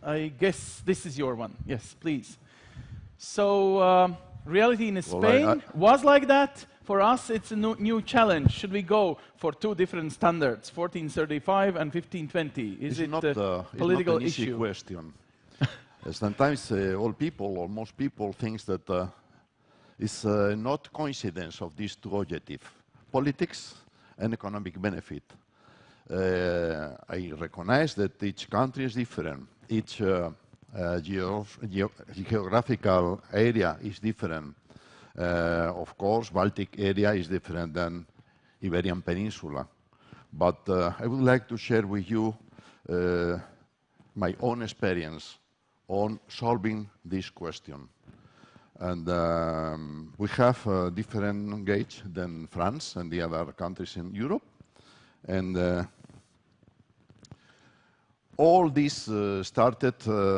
I guess this is your one. Yes, please. So reality in Spain was like that. For us, it's a new challenge. Should we go for two different standards, 1435 and 1520? Is it a political issue? It's not an easy question. Sometimes all people, or most people, think that it's not coincidence of these two objectives, politics and economic benefit. I recognize that each country is different. Each geographical area is different. Of course, Baltic area is different than Iberian Peninsula. But I would like to share with you my own experience on solving this question. And we have a different gauge than France and the other countries in Europe. And all this started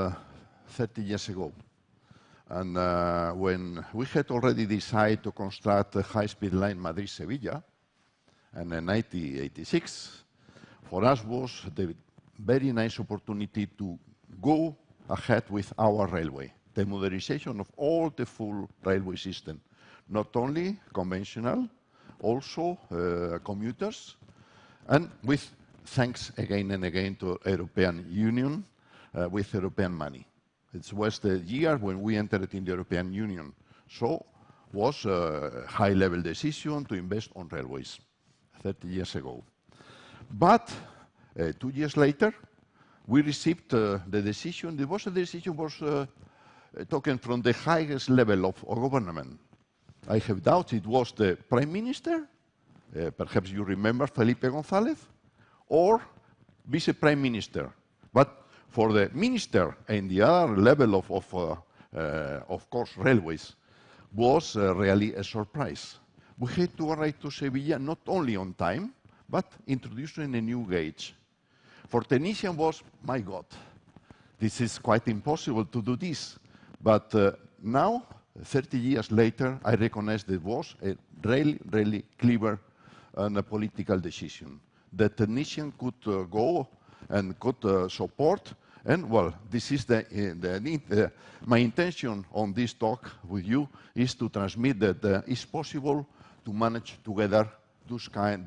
30 years ago. And when we had already decided to construct a high-speed line Madrid-Sevilla, and in 1986, for us was the very nice opportunity to go ahead with our railway, the modernization of all the full railway system, not only conventional, also commuters, and with thanks again and again to European Union with European money. It was the year when we entered in the European Union. So it was a high-level decision to invest on railways 30 years ago. But 2 years later, we received the decision. The decision was taken from the highest level of government. I have doubts it was the Prime Minister, perhaps you remember Felipe González, or Vice Prime Minister. But for the minister and the other level of course, railways, was really a surprise. We had to arrive to Sevilla not only on time, but introducing a new gauge. For technician was, my God, this is quite impossible to do this. But now, 30 years later, I recognize that it was a really, really clever and a political decision. The technician could go and could support. And well, this is my intention on this talk with you is to transmit that it's possible to manage together those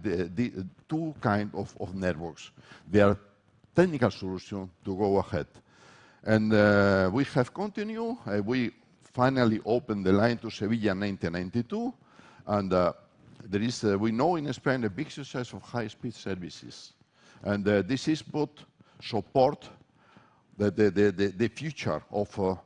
two kinds of networks. There are technical solutions to go ahead. And we have continued. We finally opened the line to Sevilla in 1992. And there is, we know in Spain, a big success of high-speed services. And this is both support the future of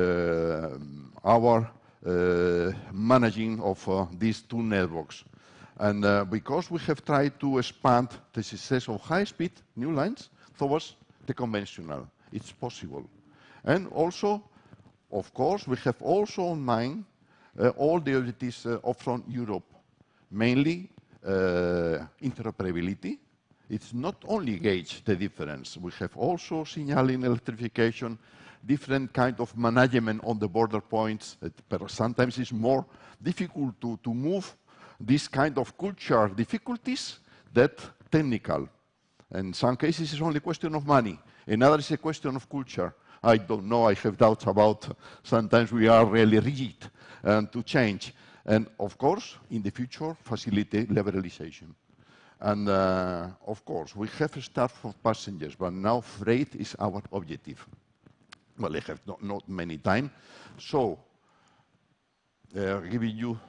our managing of these two networks. And because we have tried to expand the success of high-speed new lines towards the conventional, it's possible. And also, of course, we have also in mind all the objectives from Europe, mainly interoperability. It's not only gauge the difference. We have also signaling electrification, different kind of management on the border points. Sometimes it's more difficult to move this kind of culture difficulties than technical. In some cases, it's only a question of money. In others, it's a question of culture. I don't know. I have doubts about sometimes we are really rigid to change. And of course, in the future, facilitate liberalization. And of course, we have a start for passengers, but now freight is our objective. Well, I have not many time. So, giving you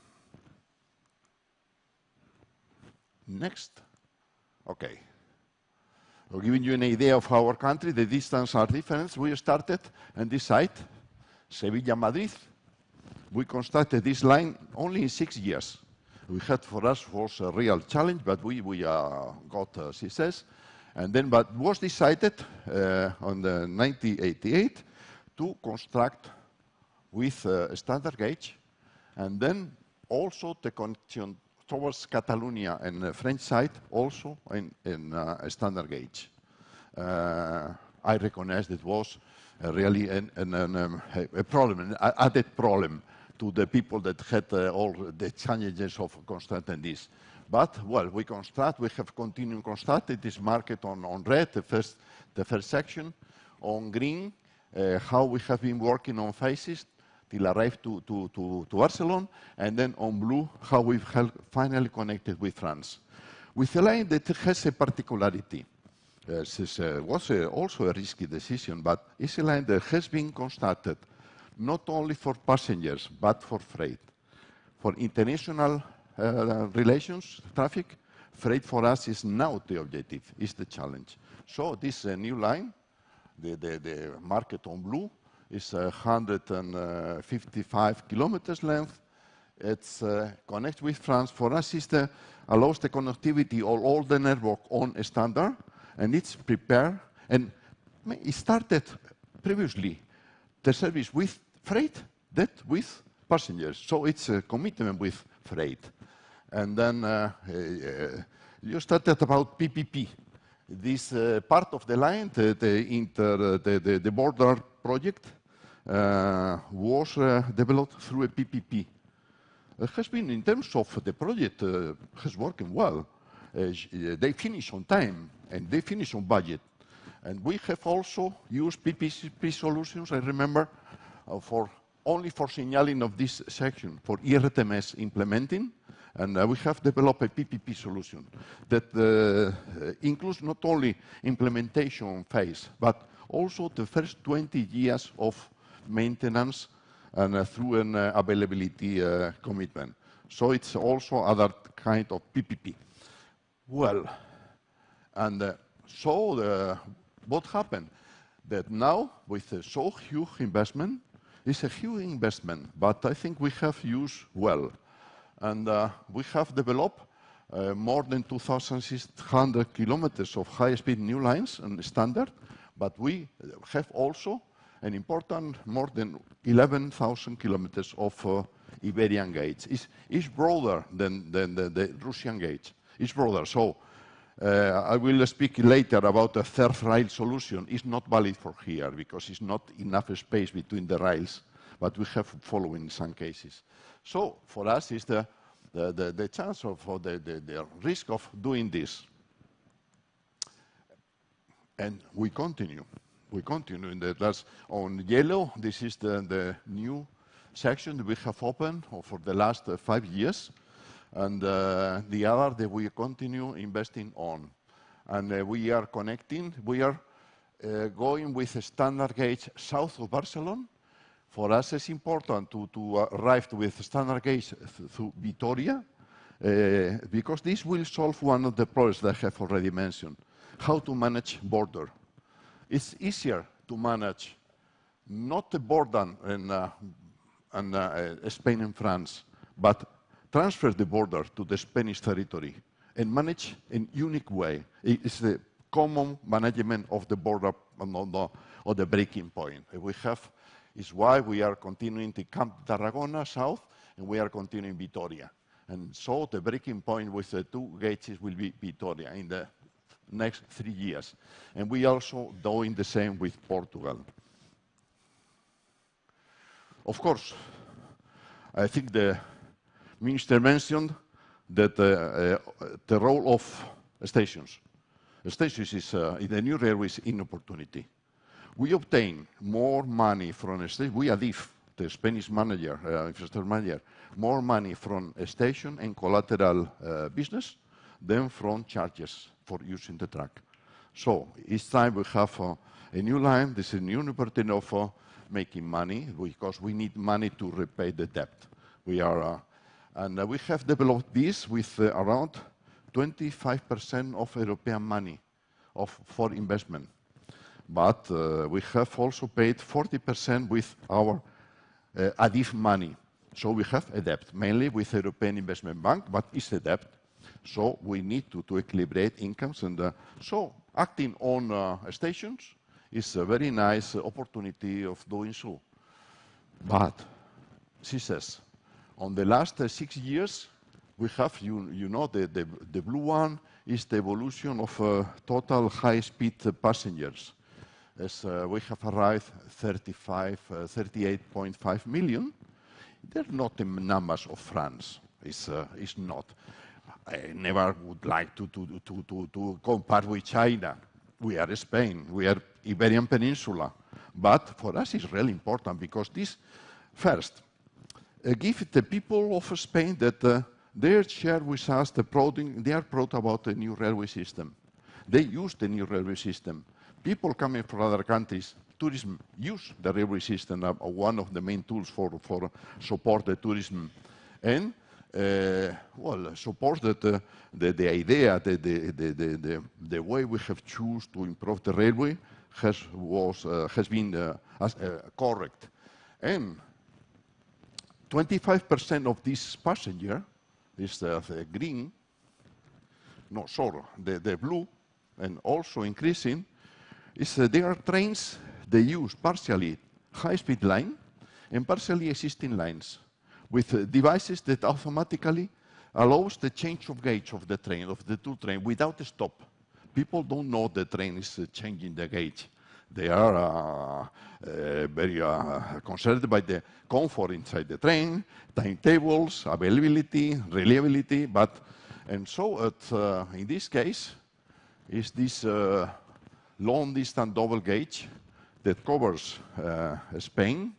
next. Okay. So giving you an idea of our country, the distances are different. We started on this site, Sevilla-Madrid. We constructed this line only in 6 years. We had for us was a real challenge, but we got success. And then, but was decided on the 1988 to construct with a standard gauge, and then also the connection towards Catalonia and the French side also in a standard gauge. I recognize that was really a problem, an added problem to the people that had all the challenges of constructing this. But, well, we have continued constructing this market on red, the first section. on green, how we have been working on phases till arrive to Barcelona, and then on blue, how we've finally connected with France. With a line that has a particularity. This was also a risky decision, but it's a line that has been constructed not only for passengers, but for freight. For international relations, traffic, freight for us is now the objective, is the challenge. So this new line, the market on blue, is 155 kilometers length. It's connect with France. For us, allows the connectivity of all the network on a standard, and it's prepared. And it started previously the service with freight, that with passengers. So it's a commitment with freight. And then you started about PPP. This part of the line, the border project, was developed through a PPP. It has been, in terms of the project, has working well. They finish on time and they finish on budget. And we have also used PPP solutions, I remember, only for signaling of this section, for ERTMS implementing. And we have developed a PPP solution that includes not only implementation phase, but also the first 20 years of maintenance and through an availability commitment. So it's also other kind of PPP. Well, and what happened? That now, with so huge investment, it's a huge investment, but I think we have used well. And we have developed more than 2,600 kilometers of high-speed new lines and standard, but we have also an important more than 11,000 kilometers of Iberian gauge. It's broader than the Russian gauge. It's broader. So I will speak later about a third rail solution. It's not valid for here because it's not enough space between the rails, but we have following in some cases. So for us, it's the chance of the risk of doing this. And we continue. We continue in that. On yellow, this is the new section that we have opened for the last 5 years. And the other that we continue investing on. And we are connecting. We are going with a standard gauge south of Barcelona. For us, it's important to arrive with standard gauge through Vitoria, because this will solve one of the problems that I have already mentioned, how to manage border. It's easier to manage not the border in Spain and France, but transfer the border to the Spanish territory and manage in unique way. It's the common management of the border or the breaking point. We have is why we are continuing to Camp Tarragona south, and we are continuing Vitoria. And so the breaking point with the two gauges will be Vitoria in the next 3 years. And we also doing the same with Portugal. Of course, I think the minister mentioned that the role of stations. Stations is, in the new railways, an opportunity. We obtain more money from a station. We, Adif, the Spanish manager, infrastructure manager, more money from a station and collateral business than from charges for using the track. So each time we have a new line, this is a new opportunity of making money because we need money to repay the debt. We are, and we have developed this with around 25% of European money for investment. But we have also paid 40% with our Adif money. So we have a debt, mainly with the European Investment Bank, but it's a debt. So we need to equilibrate incomes. And so acting on stations is a very nice opportunity of doing so. But, she says, on the last 6 years, we have, you know, the blue one is the evolution of total high-speed passengers. As we have arrived 38.5 million. They're not the numbers of France. It's not. I never would like to compare with China. we are Spain, we are Iberian Peninsula. But for us it's really important because this, first, give the people of Spain that they share with us they are proud about the new railway system. They use the new railway system. People coming from other countries, tourism, use the railway system, one of the main tools for support the tourism. And well, support that the idea, the way we have chosen to improve the railway has been correct. And 25% of this passenger is the green, no, sorry, the blue, and also increasing, is there are trains they use partially high-speed line and partially existing lines with devices that automatically allows the change of gauge of the train, of the two trains, without a stop. People don't know the train is changing the gauge. They are very concerned by the comfort inside the train, timetables, availability, reliability, and so in this case, is this long-distance double gauge that covers Spain,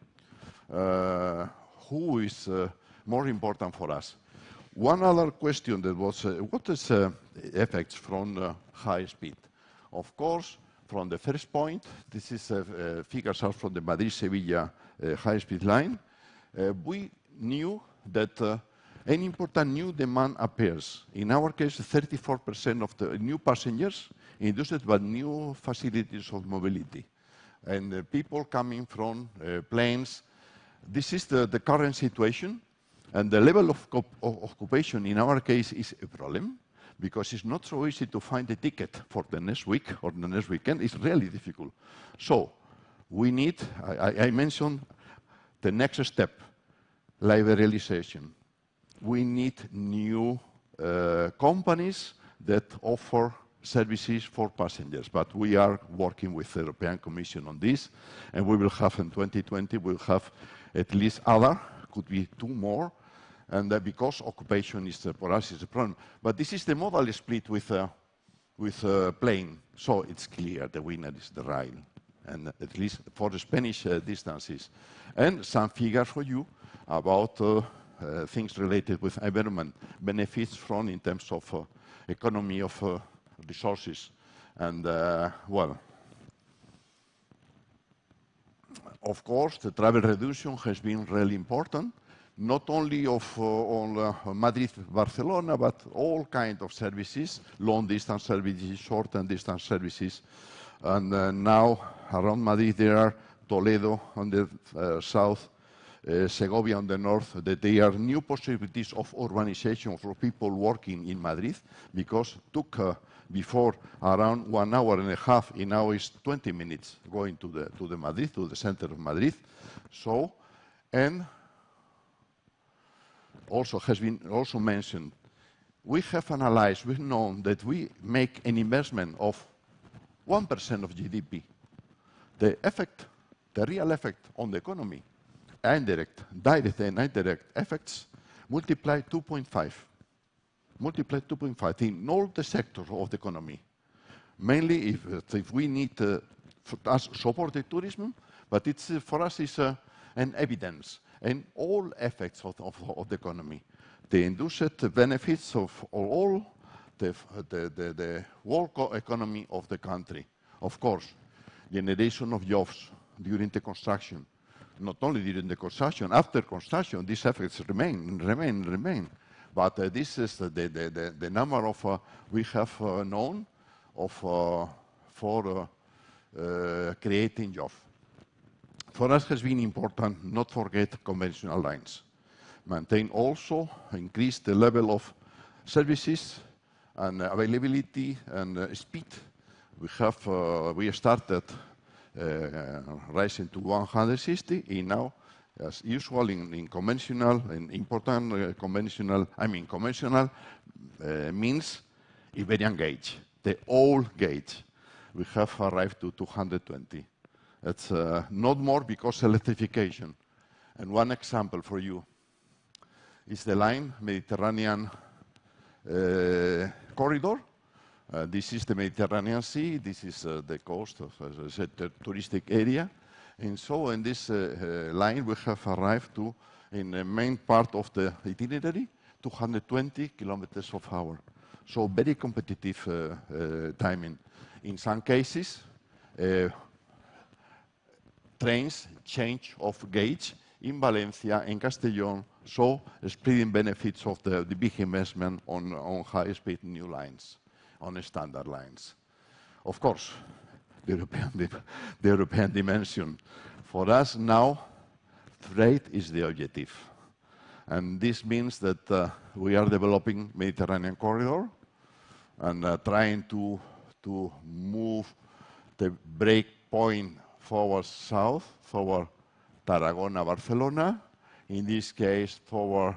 who is more important for us. One other question that was, what is effects from high speed? Of course, from the first point, this is figures are from the Madrid-Sevilla high-speed line. We knew that an important new demand appears. In our case, 34% of the new passengers induced by new facilities of mobility. And people coming from planes. This is the current situation. And the level of occupation in our case is a problem, because it's not so easy to find a ticket for the next week or the next weekend. It's really difficult. So we need, I mentioned the next step, liberalization. We need new companies that offer services for passengers, but we are working with the European Commission on this, and we will have in 2020, we'll have at least other, could be 2 more, and because occupation is, for us, is a problem. But this is the modal split with plane, so it's clear the winner is the rail, and at least for the Spanish distances. And some figures for you about things related with environment, benefits from in terms of economy of resources. And, well, of course, the travel reduction has been really important, not only on Madrid-Barcelona, but all kinds of services, long-distance services, short-distance services. And now, around Madrid, there are Toledo on the south, Segovia on the north, that there are new possibilities of urbanization for people working in Madrid, because it took before around 1 hour and a half, and now it's 20 minutes going to the Madrid, to the center of Madrid. So, and also has been also mentioned, we have analyzed, we've known that we make an investment of 1% of GDP. The effect, the real effect on the economy, indirect, direct and indirect effects, multiply 2.5. Multiply 2.5 in all the sectors of the economy. Mainly if we need to support the tourism, but it's, for us it's an evidence. And all effects of the economy. The induced benefits of all the world economy of the country. Of course, generation of jobs during the construction. Not only during the construction, after construction, these effects remain. But this is the number of we have known of for creating jobs. For us has been important not forget conventional lines. Maintain also, increase the level of services and availability and speed. We started rising to 160, and now, as usual in conventional, in important conventional, conventional means Iberian gauge, the old gauge. We have arrived to 220. It's not more because electrification. And one example for you is the line Mediterranean corridor. This is the Mediterranean Sea. This is the coast of, as I said, the touristic area. And so in this line, we have arrived to, in the main part of the itinerary, 220 kilometers of hour. So very competitive timing. In some cases, trains change of gauge in Valencia, in Castellón, so spreading benefits of the big investment on high-speed new lines, on standard lines. Of course, the European dimension. For us now, freight is the objective. And this means that we are developing Mediterranean corridor and trying to move the break point forward south, toward Tarragona, Barcelona, in this case toward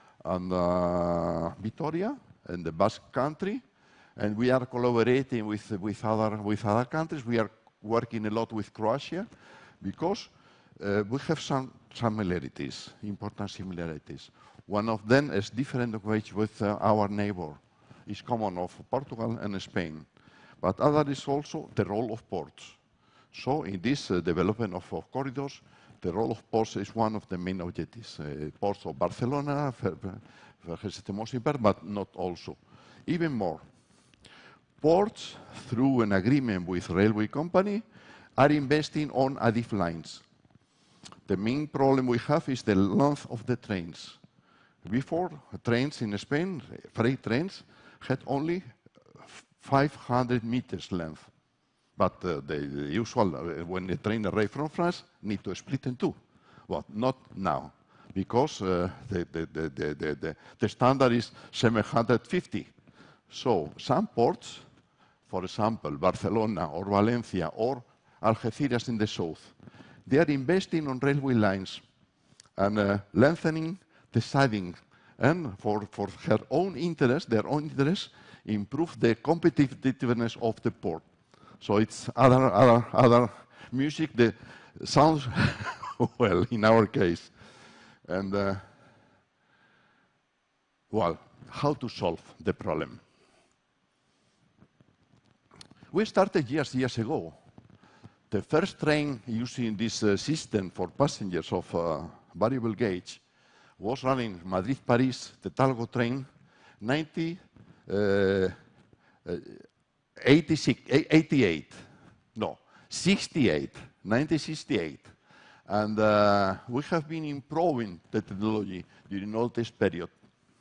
Vitoria in the Basque Country, and we are collaborating with other countries. We are working a lot with Croatia because we have some similarities, important similarities. One of them is different approach with our neighbor. It's common of Portugal and Spain, but other is also the role of ports. So in this development of corridors, the role of ports is one of the main objectives. Ports of Barcelona, is the most important, but not also. Even more, ports, through an agreement with railway company, are investing on ADIF lines. The main problem we have is the length of the trains. Before, trains in Spain, freight trains, had only 500 meters length. But the usual, when the train arrives from France, need to split in two. Well, not now, because the standard is 750. So some ports, for example, Barcelona or Valencia or Algeciras in the south, they are investing on railway lines and lengthening the siding, and for their own interest, improve the competitiveness of the port. So it's other music that sounds well in our case. And well, how to solve the problem? We started years ago. The first train using this system for passengers of variable gauge was running Madrid-Paris, the Talgo train, 1968. And we have been improving the technology during all this period.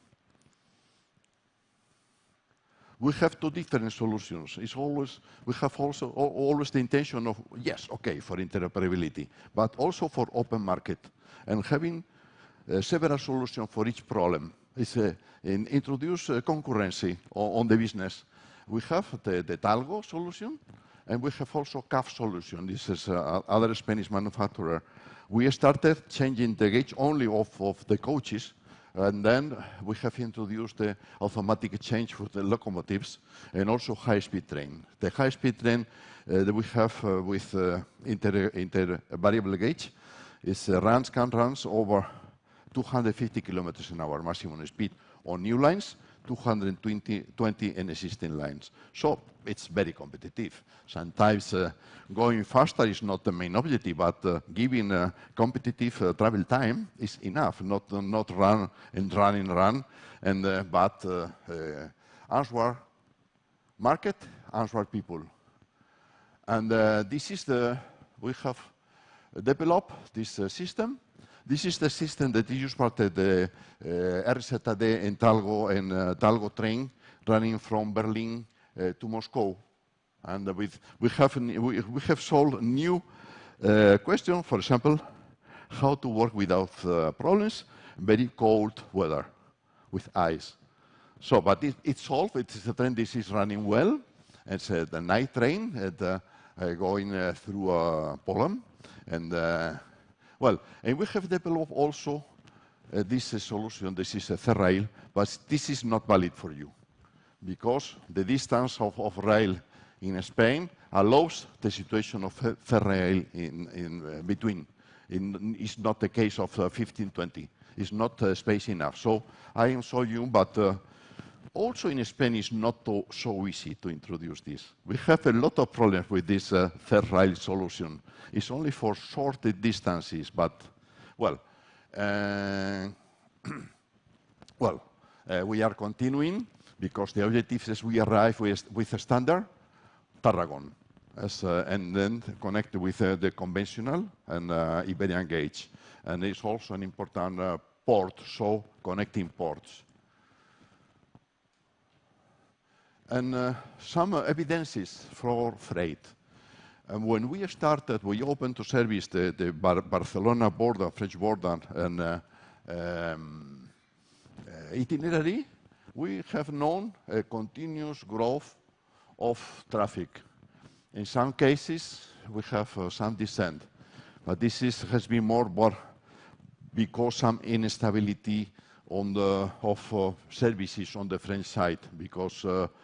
We have two different solutions. We have also always the intention of, yes, okay, for interoperability, but also for open market. And having several solutions for each problem. Introduce concurrency on the business. We have the Talgo solution, and we have also CAF solution. This is other Spanish manufacturer. We started changing the gauge only of the coaches, and then we have introduced the automatic change for the locomotives and also high-speed train. The high-speed train that we have with variable gauge is can runs over 250 kilometers an hour maximum speed on new lines, 220 in existing lines. So it's very competitive. Sometimes going faster is not the main objective, but giving competitive travel time is enough, not run, but answer market, answer people. And this is we have developed this system. This is the system that is used for the RZD and Talgo train running from Berlin to Moscow. And we have solved new question, for example, how to work without problems, very cold weather, with ice. So, but it's solved. It's a train that is running well. It's the night train going through Poland. And well, and we have developed also this solution. This is a Ferrail, but this is not valid for you because the distance of rail in Spain allows the situation of Ferrail in between. It's not the case of 1520. It's not space enough. So I am showing you, but also in Spain, it's not so easy to introduce this. We have a lot of problems with this third rail solution. It's only for short distances, but, well, we are continuing because the objective is we arrive with a standard Tarragon, and then connect with the conventional and Iberian gauge. And it's also an important port, so connecting ports. And some evidences for freight. And when we started, we opened to service the Barcelona border, French border, and itinerary, we have known a continuous growth of traffic. In some cases, we have some descent, but this has been more because some instability on of services on the French side, because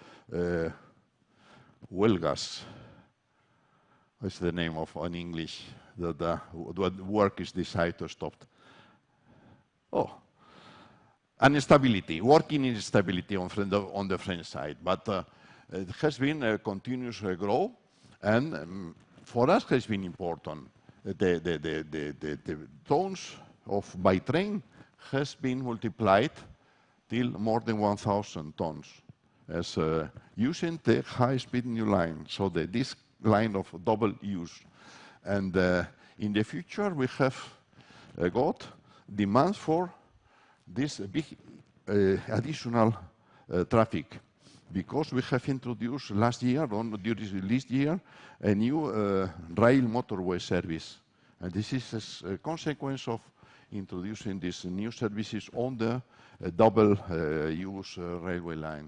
huelgas is the name of in English. The work is decided to stop. Oh, and instability, working instability on the French side, but it has been a continuous growth, and for us has been important. The tons of by train has been multiplied till more than 1,000 tons, as using the high-speed new line, so this line of double use. And in the future, we have got demand for this big additional traffic, because we have introduced last year, during this year, a new rail motorway service. And this is a consequence of introducing these new services on the double use railway line.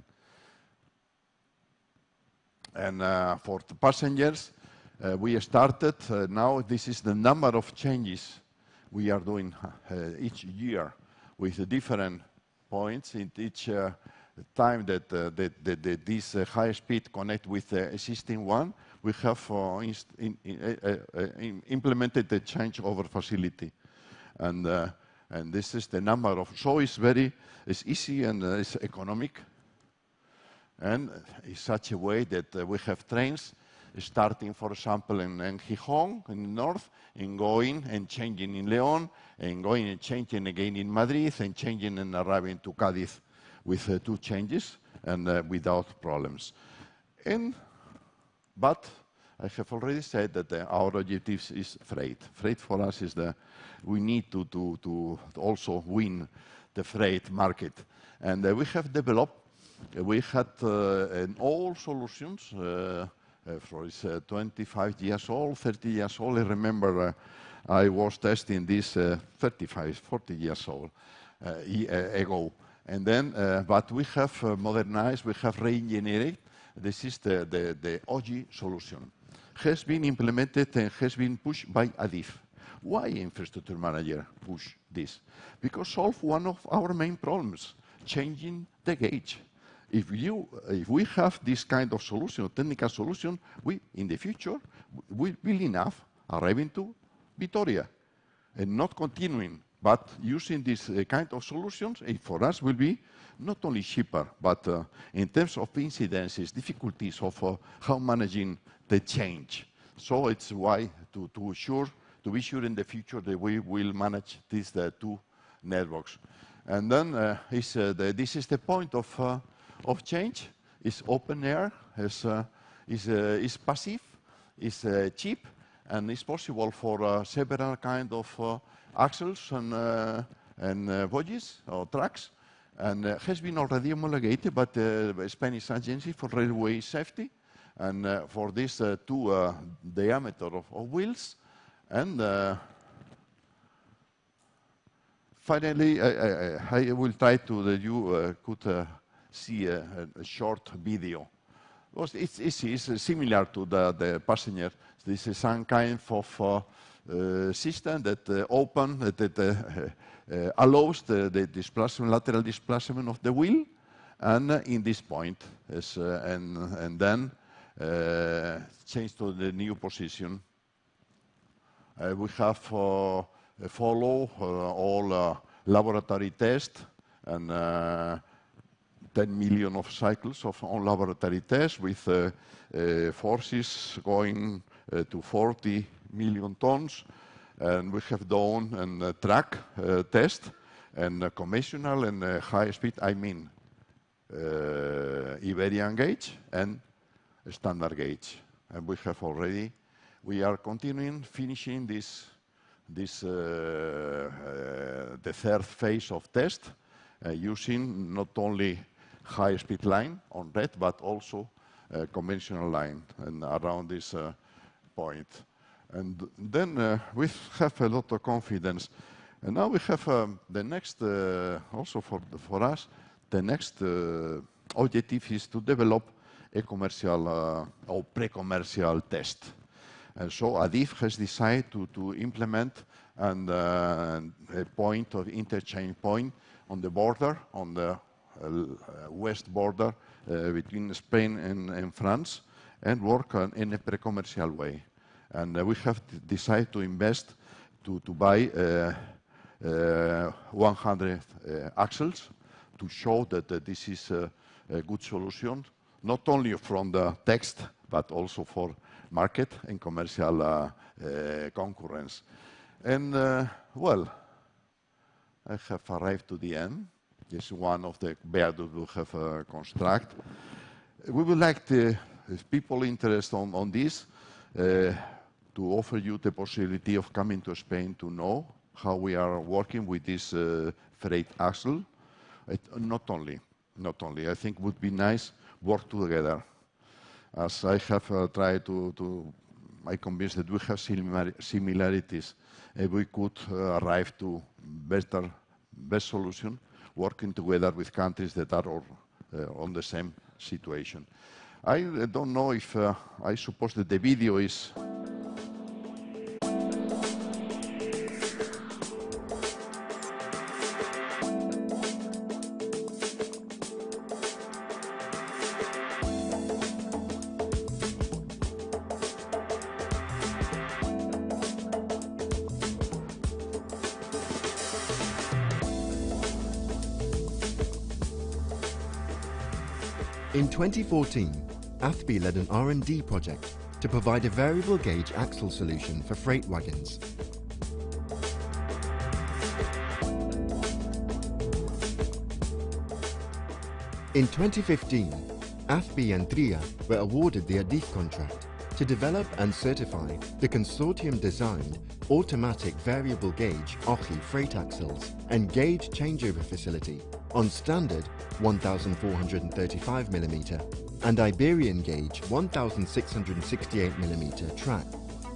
And for the passengers, we started, now this is the number of changes we are doing each year with different points in each time that this high speed connect with the existing one. We have implemented the changeover facility. And this is the number of, so it's easy and it's economic. And in such a way that we have trains starting, for example, in Gijón, in the north, and going and changing in León, and going and changing again in Madrid, and changing and arriving to Cádiz with 2 changes and without problems. But I have already said that our objective is freight. Freight for us is we need to also win the freight market. And we have developed, we had old solutions, for 25 years old, 30 years old. I remember I was testing this 35, 40 years old ago. And then, but we have modernized, we have re-engineered. This is the OG solution. Has been implemented and has been pushed by ADIF. Why infrastructure manager push this? Because solve one of our main problems, changing the gauge. If we have this kind of solution, technical solution, we, in the future, will be enough arriving to Vitoria and not continuing, but using this kind of solutions, it for us will be not only cheaper, but in terms of incidences, difficulties of how managing the change. So it's why to be sure in the future that we will manage these 2 networks. And then this is the point of change. It's open air, is passive, is cheap, and it's possible for several kind of axles and bogies or tracks, and has been already homologated by the Spanish Agency for Railway Safety, and for this 2 diameter of wheels. And finally, I will try to that you could see a short video. It's similar to the passenger. This is some kind of system that open, that allows the displacement, lateral displacement of the wheel, and in this point, and then change to the new position. We have follow all laboratory tests and 10 million of cycles on laboratory tests with forces going to 40 million tons. And we have done a track test and conventional and high speed, I mean Iberian gauge and standard gauge. And we are continuing, finishing the third phase of test using not only high-speed line on red, but also conventional line and around this point. And then we have a lot of confidence. And now we have the next, also for us, the next objective is to develop a commercial or pre-commercial test. And so ADIF has decided to implement a point of interchange point on the border, on the west border between Spain and France, and work in a pre-commercial way. And we have decided to invest to buy 100 axles to show that this is a good solution, not only from the text, but also for market and commercial concurrence. And well, I have arrived to the end. This is one of the viaducts we have constructed. We would like to, if people interested on this, to offer you the possibility of coming to Spain to know how we are working with this freight axle. Not only, I think it would be nice work together. As I have tried I'm convinced that we have similarities. If we could arrive to best solution, working together with countries that are on the same situation. I don't know if, I suppose that the video is... In 2014, AFBI led an R&D project to provide a variable gauge axle solution for freight wagons. In 2015, AFBI and TRIA were awarded the ADIF contract to develop and certify the consortium-designed automatic variable gauge OCHI freight axles and gauge changeover facility on standard 1435mm and Iberian gauge 1668mm track.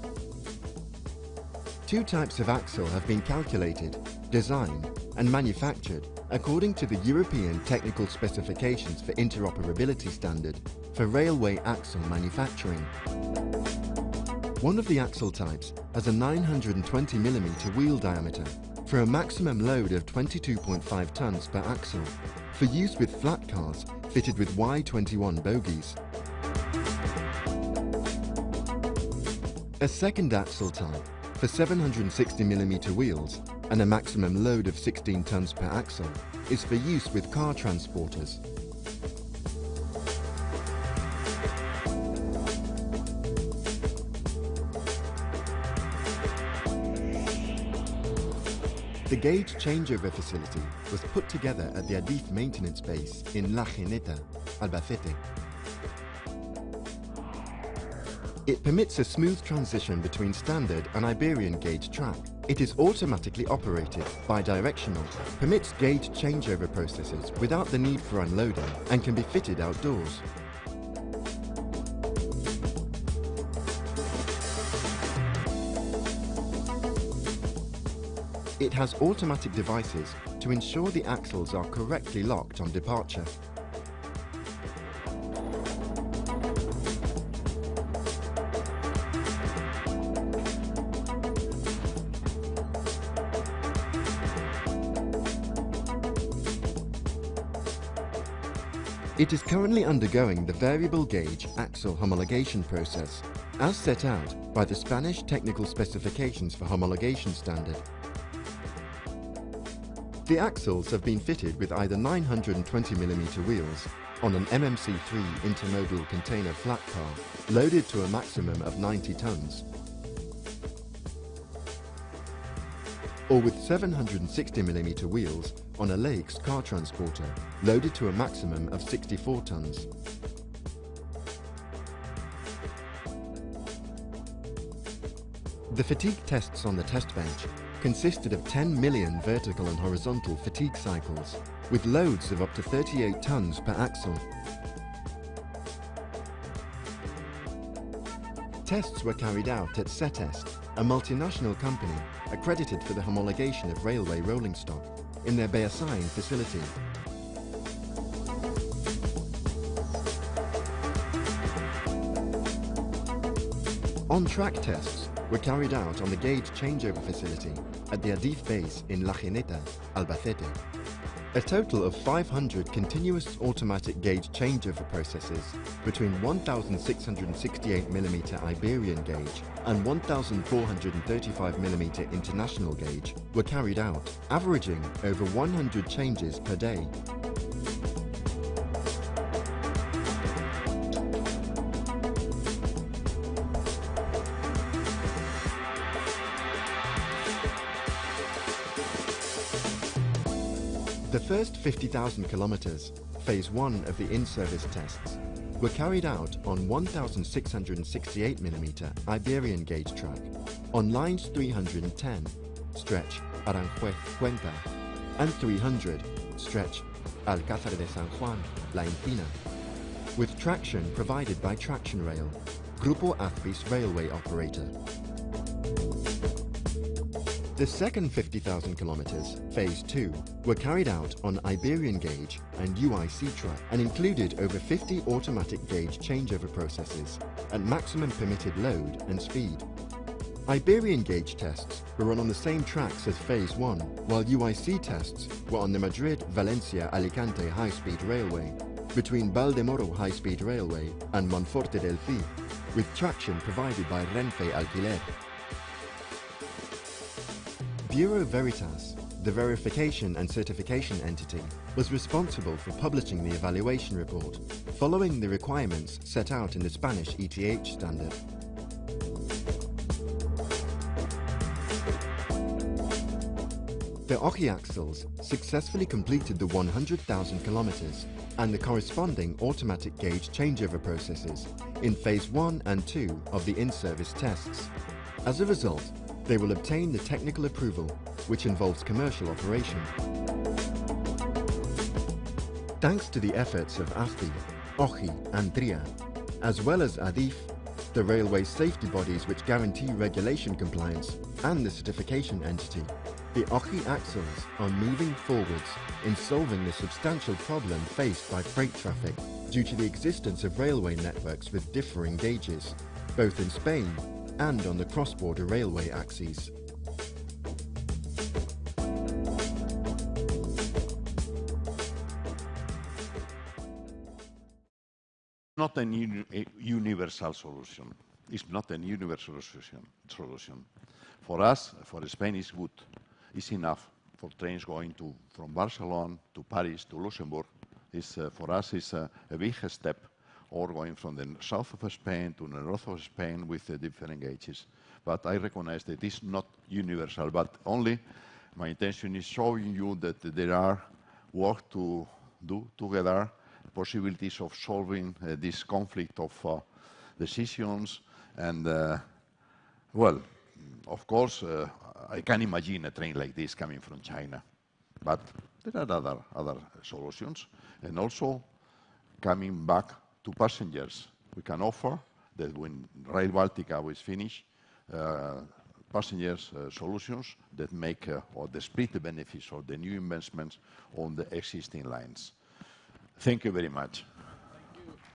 Two types of axle have been calculated, designed and manufactured according to the European Technical Specifications for Interoperability Standard for railway axle manufacturing. One of the axle types has a 920mm wheel diameter for a maximum load of 22.5 tons per axle for use with flat cars fitted with Y21 bogies. A second axle type for 760mm wheels and a maximum load of 16 tons per axle is for use with car transporters. The gauge changeover facility was put together at the ADIF maintenance base in La Gineta, Albacete. It permits a smooth transition between standard and Iberian gauge track. It is automatically operated, bidirectional, permits gauge changeover processes without the need for unloading, and can be fitted outdoors. It has automatic devices to ensure the axles are correctly locked on departure. It is currently undergoing the variable gauge axle homologation process, as set out by the Spanish Technical Specifications for Homologation Standard. The axles have been fitted with either 920mm wheels on an MMC3 intermodal container flat car loaded to a maximum of 90 tons, or with 760mm wheels on a Lakes car transporter loaded to a maximum of 64 tons. The fatigue tests on the test bench consisted of 10 million vertical and horizontal fatigue cycles with loads of up to 38 tons per axle. Tests were carried out at Setest, a multinational company accredited for the homologation of railway rolling stock, in their Beasain facility. On-track tests were carried out on the gauge changeover facility at the Adif base in La Gineta, Albacete. A total of 500 continuous automatic gauge changeover processes between 1668mm Iberian gauge and 1435mm international gauge were carried out, averaging over 100 changes per day. The first 50,000 kilometers, phase 1 of the in-service tests, were carried out on 1668mm Iberian gauge track on lines 310, stretch Aranjuez-Cuenca, and 300, stretch Alcázar de San Juan, La Encina, with traction provided by Traction Rail, Grupo Azpis railway operator. The second 50,000 kilometers, phase 2, were carried out on Iberian gauge and UIC track and included over 50 automatic gauge changeover processes at maximum permitted load and speed. Iberian gauge tests were run on the same tracks as phase 1, while UIC tests were on the Madrid-Valencia-Alicante high-speed railway, between Valdemoro high-speed railway and Monforte del Pi, with traction provided by Renfe Alquiler. Bureau Veritas, the verification and certification entity, was responsible for publishing the evaluation report, following the requirements set out in the Spanish ETH standard. The OCHI axles successfully completed the 100,000 kilometers and the corresponding automatic gauge changeover processes in phase 1 and 2 of the in-service tests. As a result, they will obtain the technical approval, which involves commercial operation. Thanks to the efforts of ASPI, OCHI and DRIA, as well as ADIF, the railway safety bodies which guarantee regulation compliance, and the certification entity, the OCHI axles are moving forwards in solving the substantial problem faced by freight traffic due to the existence of railway networks with differing gauges, both in Spain and on the cross-border railway axes. Not a universal solution. It's not a universal solution. For us, for Spain, it's good. It's enough for trains going from Barcelona to Paris to Luxembourg. For us, it's a big step, or going from the south of Spain to the north of Spain with different gauges. But I recognize that it's not universal, but only my intention is showing you that there are work to do together, possibilities of solving this conflict of decisions. And, well, of course, I can imagine a train like this coming from China. But there are other solutions. And also, coming back to passengers, we can offer that when Rail Baltica is finished, passengers solutions that make or that split the benefits of the new investments on the existing lines. Thank you very much.